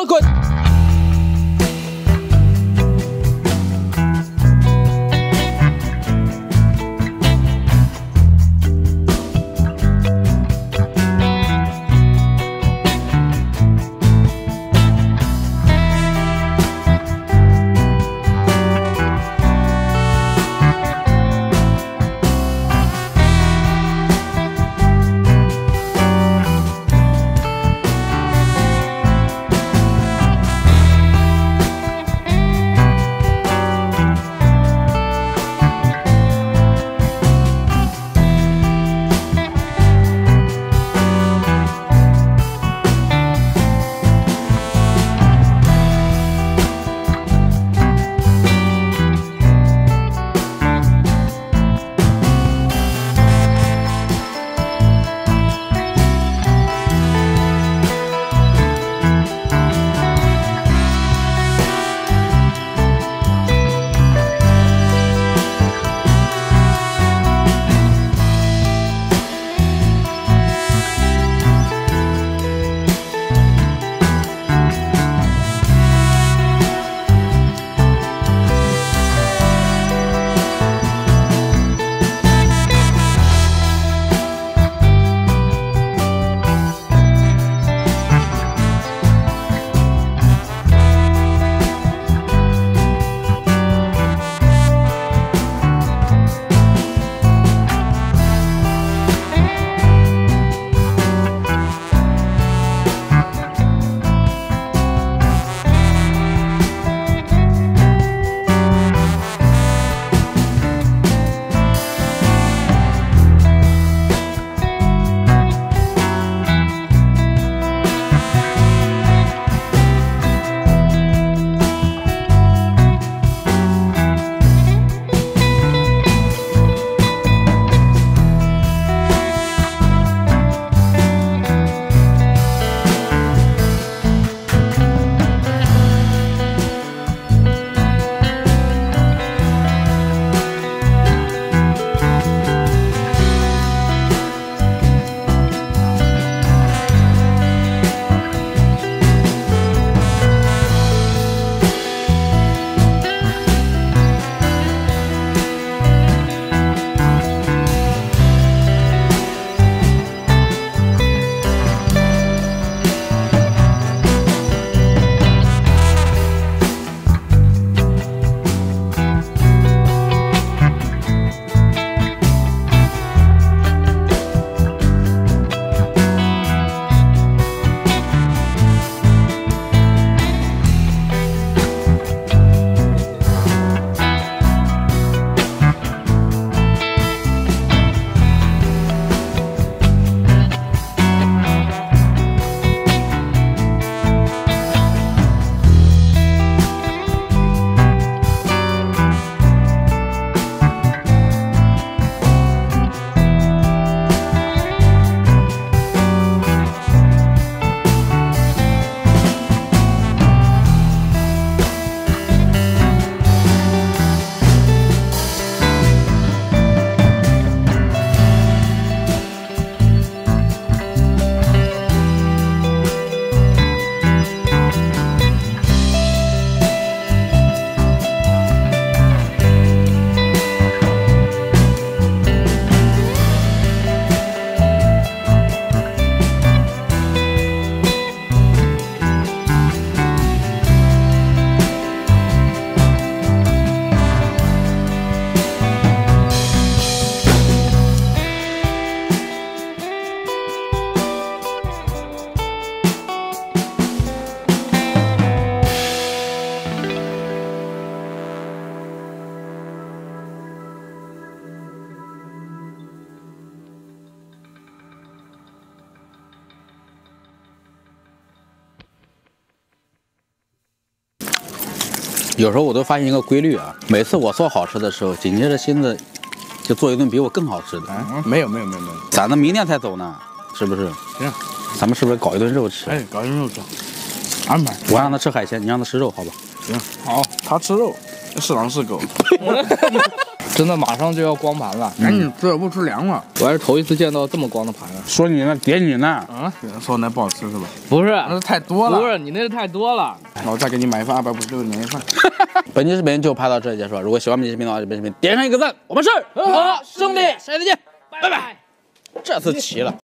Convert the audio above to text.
滚！有时候我都发现一个规律啊，每次我做好吃的时候，紧接着新子就做一顿比我更好吃的。 没有， 咱们明天才走呢，是不是？ 行， 咱们是不是搞一顿肉吃？ 哎，搞一顿肉吃，安排。 我让他吃海鲜，你让他吃肉，好吧？ 行，好，他吃肉，是狼是狗。 真的马上就要光盘了，赶紧吃，不吃凉了。我还是头一次见到这么光的盘啊！ 说你呢，点你呢？ 啊，说那不好吃是吧？ 不是， 那太多了。 不是，你那是太多了。 那我再给你买一份256的年夜饭。 本期视频就拍到这里结束了。如果喜欢本期视频的话，就本视频点上一个赞。我们是好兄弟，下期再见，拜拜。这次齐了。